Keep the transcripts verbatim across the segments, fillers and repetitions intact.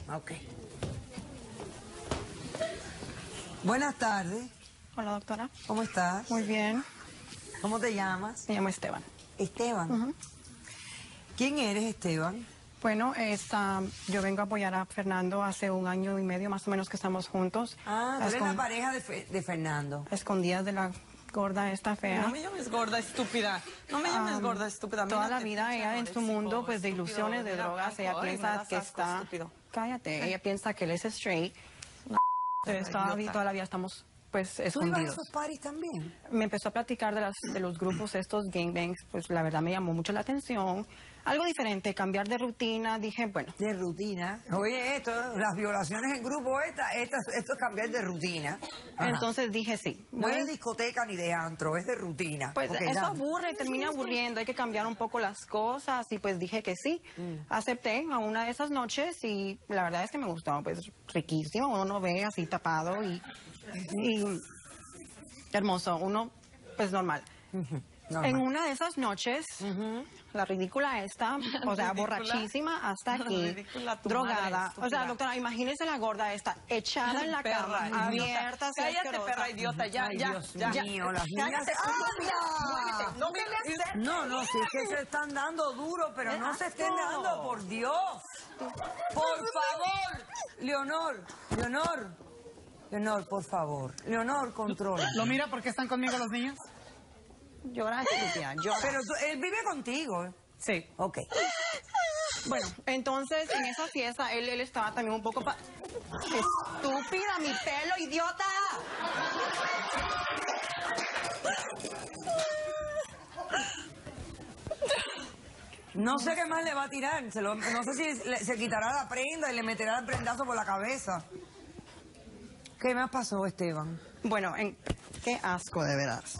Ok. Buenas tardes. Hola, doctora. ¿Cómo estás? Muy bien. ¿Cómo te llamas? Me llamo Esteban. Esteban. Uh-huh. ¿Quién eres, Esteban? Bueno, es, um, yo vengo a apoyar a Fernando hace un año y medio más o menos que estamos juntos. Ah, tú eres Escon- la pareja de, Fe- de Fernando. Escondidas de la gorda esta fea. No me llames gorda estúpida. No me llames Um, gorda estúpida. Toda la Mírate, vida pinche ella en su anoréxico, mundo pues de estúpido, ilusiones, de mira, drogas, ella blanco. Ay, me piensa das que asco, está... estúpido. Cállate, ella piensa que él es straight. Pero toda, idiota. toda la vida estamos pues ¿Tú ibas a escondidos. esos parties también? Me empezó a platicar de, las, de los grupos estos gangbangs, pues la verdad me llamó mucho la atención. Algo diferente, cambiar de rutina, dije, bueno. De rutina. Oye, esto, las violaciones en grupo, esta, esta, esto es cambiar de rutina. Ajá. Entonces dije, sí. No voy- es de discoteca ni de antro, es de rutina. Pues Ok, eso dame. aburre, termina aburriendo, hay que cambiar un poco las cosas y pues dije que sí. Mm. Acepté a una de esas noches y la verdad es que me gustó, pues riquísimo, uno no ve así tapado y, y hermoso, uno pues normal. Ujú, normal. En una de esas noches, Ujú. la ridícula esta, o sea, ¿Ridícula? borrachísima hasta aquí, Ridícula tu madre, drogada. estúpida. O sea, doctora, imagínese la gorda esta, echada en la Perra, cama, idiota. abierta, así Cállate, asquerosa. perra idiota, ya, Ay, ya, Dios ya. mío, las niñas... Cállate, ¡Anda! No me le acerques. No, no, sí es que se están dando duro, pero no se estén asco. dando, por Dios. Por favor, Leonor, Leonor, Leonor, por favor. Leonor, controla. ¿Lo mira porque están conmigo los niños? Llora, estúpida, llora. Pero tú- él vive contigo. ¿eh? Sí. Ok. Bueno, entonces en esa fiesta él, él estaba también un poco... Pa... Estúpida, mi pelo, idiota. No sé qué más le va a tirar. Se lo- no sé si le- se quitará la prenda y le meterá el prendazo por la cabeza. ¿Qué más pasó, Esteban? Bueno, en... qué asco, de veras.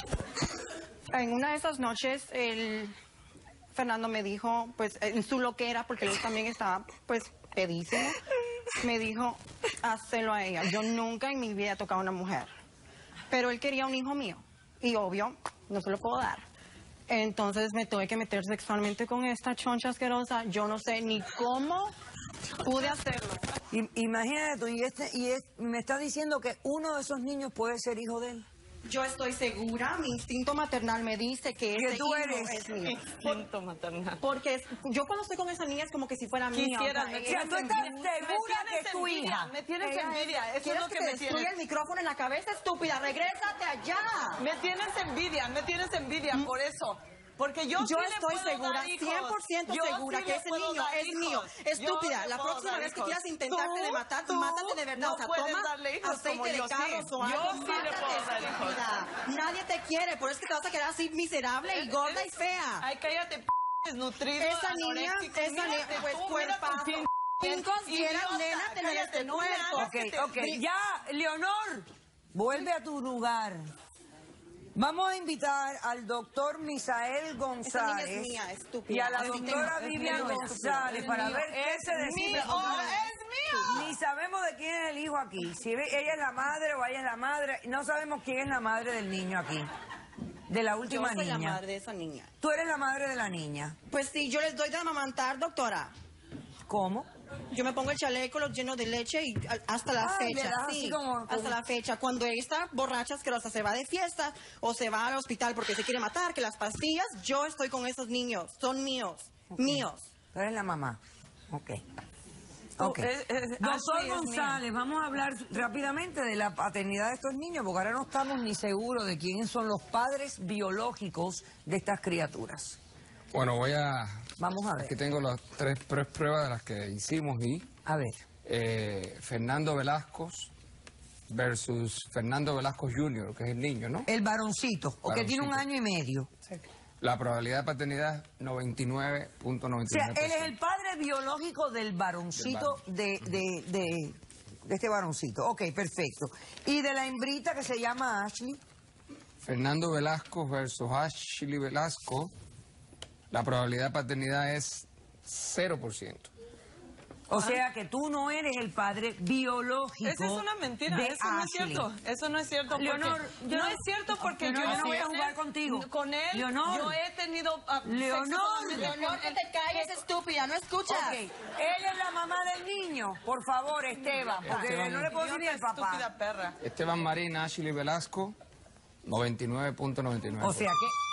En una de esas noches, el Fernando me dijo, pues, en su loquera, porque él también estaba, pues, pedísimo, me dijo, hazlo a ella. Yo nunca en mi vida he tocado a una mujer. Pero él quería un hijo mío. Y obvio, no se lo puedo dar. Entonces me tuve que meter sexualmente con esta choncha asquerosa. Yo no sé ni cómo pude hacerlo. I- imagínate tú, y, este, y es- me está diciendo que uno de esos niños puede ser hijo de él. Yo estoy segura, mi instinto maternal me dice que ¿Que ese tú hijo eres? es mío. Instinto maternal. Porque es- yo cuando estoy con esa niña es como que si fuera mía. Quisiera, o sea, me ella- sea, tú estás segura que es tu envidia, hija. me tienes ella es- envidia, eso es ¿Quieres lo que que te me destruya tienes. el micrófono en la cabeza, estúpida? ¡Regrésate allá! Me tienes envidia, me tienes envidia por eso. Porque yo, Yo sí le estoy puedo segura, dar hijos. cien por ciento Yo segura sí que le ese puedo niño dar es hijos. mío. Yo Estúpida, le la puedo próxima dar vez que hijos. quieras intentarte Tú, de matar, tú mátate de verdad. no o sea, puedes toma darle hijos aceite como de yo sí. carros o Yo algo. sí le Mátate, puedo dar hijos. estúpida. Nadie te quiere, por eso es que te vas a quedar así miserable y gorda y fea. Ay, cállate, p***, desnutrido, Esa niña, anoréxico. esa niña, Mírate pues tú, mira tu cuerpazo. pin- Cinco quieras, idiota, nena, tener cállate, este no me cuerpo. hagas Ok, que te- ok, ya, Leonor, vuelve a tu lugar. Vamos a invitar al doctor Misael González Esa niña es mía, estúpida. y a la Así te- doctora es Vivian mío, González es para mío, ver qué es se decide. mío, porque es mío. Ni sabemos de quién es el hijo aquí. Si ve- ella es la madre o ella es la madre. No sabemos quién es la madre del niño aquí. De la Yo última soy la niña. madre de esa niña. Tú eres la madre de la niña. Pues sí, yo les doy de amamantar, doctora. ¿Cómo? Yo me pongo el chaleco, los lleno de leche y a- hasta la Ay, le fecha, das sí, así como- hasta como- la fecha. Cuando esta borracha asquerosa se va de fiesta o se va al hospital porque se quiere matar, que las pastillas, yo estoy con esos niños, son míos, Ok. míos. Tú eres la mamá. Ok. Ok. es- es- Doctor Ashley es González, vamos a hablar rápidamente de la paternidad de estos niños, porque ahora no estamos ni seguros de quiénes son los padres biológicos de estas criaturas. Bueno, voy a... Vamos a ver. Aquí tengo las tres, tres pruebas de las que hicimos y A ver. eh, Fernando Velasco versus Fernando Velasco junior, que es el niño, ¿no? El varoncito, o que tiene un Varoncito. año y medio. La probabilidad de paternidad es noventa y nueve punto O noventa y sea, nueve por él es ciento. el padre biológico del varoncito de, de, de, de este varoncito. Ok, perfecto. Y de la hembrita que se llama Ashley. Fernando Velasco versus Ashley Velasco, la probabilidad de paternidad es cero por ciento. O sea que tú no eres el padre biológico. Esa es una mentira, de eso no es Ashley. cierto, eso no es cierto. Porque, Leonor, yo no, no- es cierto porque Leonor, yo, yo no voy a con jugar él- contigo. Con él, Leonor. yo he tenido... ah, sexo Leonor. solamente con Leonor, que él. te calles, estúpida, no escuchas. Ok, ella es la mamá. mamá del niño? Por favor, Esteban, porque Esteban. no le puedo decir ni el papá. Estúpida perra. Esteban Marín, Ashley Velasco, noventa y nueve punto noventa y nueve. O sea que